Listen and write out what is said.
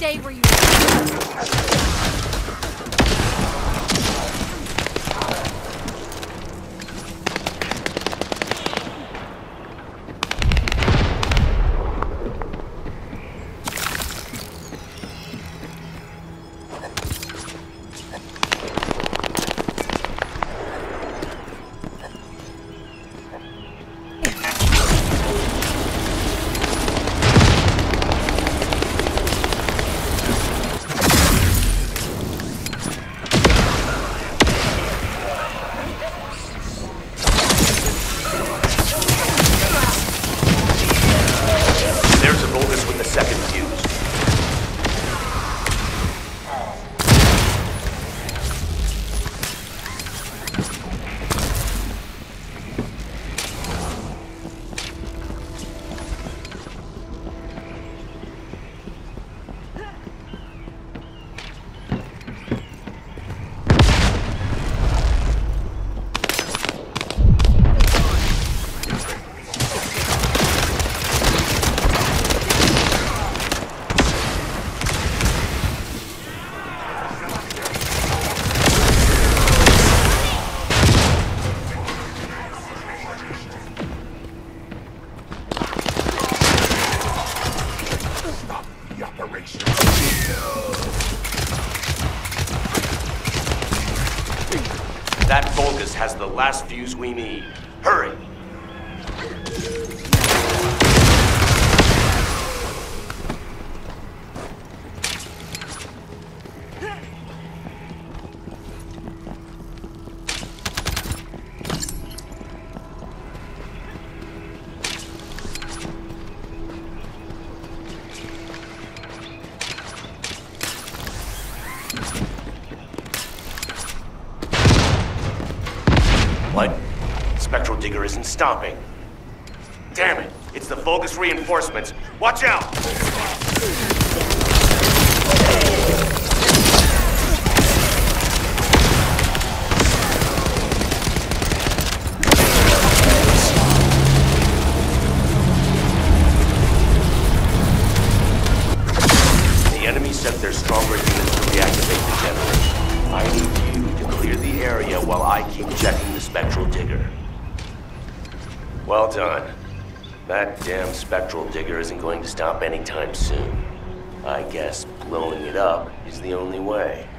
Stay where you are. That Vulgus has the last fuse we need. Hurry! What? Spectral Digger isn't stopping. Damn it! It's the Vulgus reinforcements. Watch out! The enemy sent their stronger units to reactivate the generator. I need you to clear the area while I keep checking the Spectral Digger. Well done. That damn Spectral Digger isn't going to stop anytime soon. I guess blowing it up is the only way.